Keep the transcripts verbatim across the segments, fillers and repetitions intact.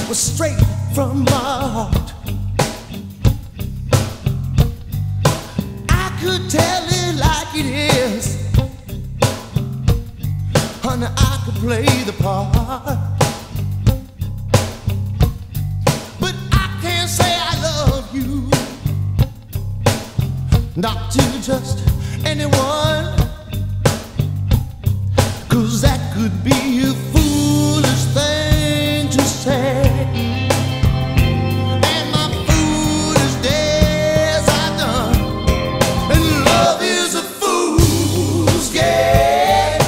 was straight from my heart. I could tell it like it is. Honey, I could play the part. But I can't say I love you, not to just anyone, 'cause that could be a foolish thing to say. And my foolish days are done, and love is a fool's game.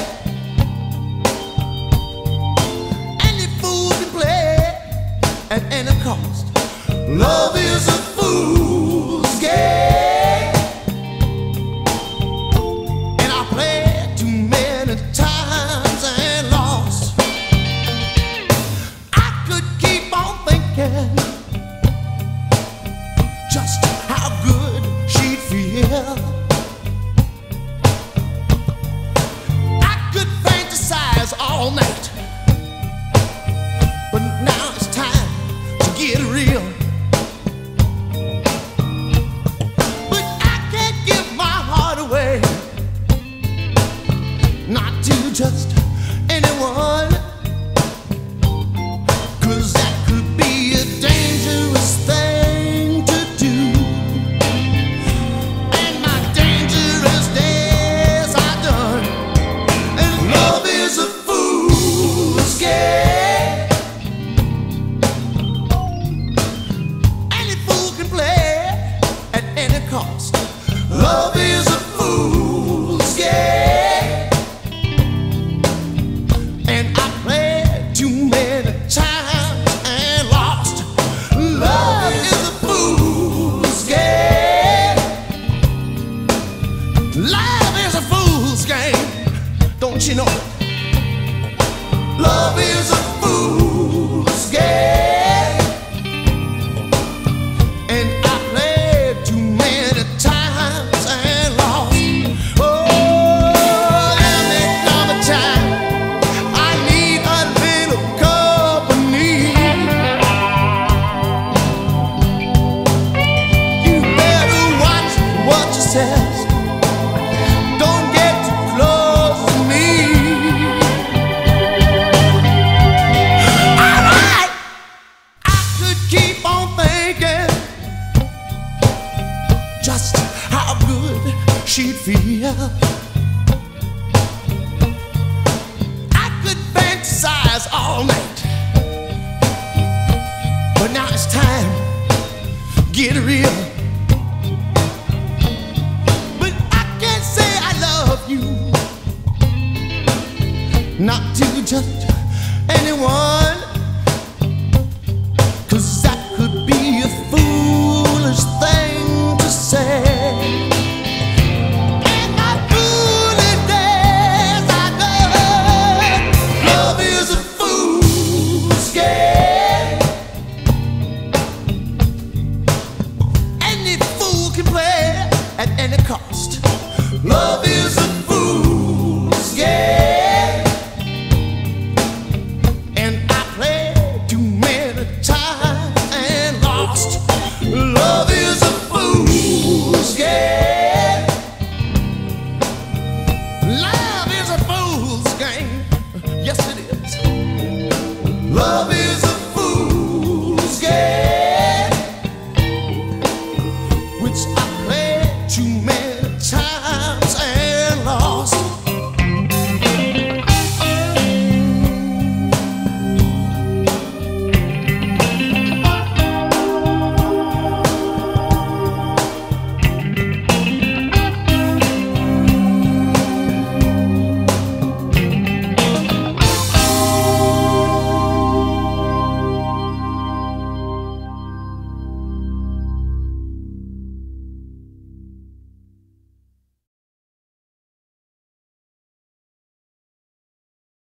Any fool can play at any cost. Love is a fool's game. And I played too many times and lost. I could keep on thinking just how good she'd feel. I could fantasize all night, but now it's time to get real. But I can't give my heart away, not to just anyone, 'cause that could be a dangerous thing to do. And my dangerous days are done, and love is a fool's game. Any fool can play at any cost. Love is a fool's game. And I played too many times and lost. Love is a fool's game. Love is a fool's game. Don't you know it? Love is a fool's game. And I played too many times and lost. Oh, and there come a time I need a little company. You better watch what you says. Don't get too close to me. Alright, I could keep on thinking just how good she'd feel. I could fantasize all night, but now it's time, get real. But I can't say I love you, not to just anyone, 'cause that could be a foolish thing to say. And my foolish days are done. Love is a fool's game. Any fool can play at any cost. Love is a fool's game. And I played too many times and lost. Love is a fool's game.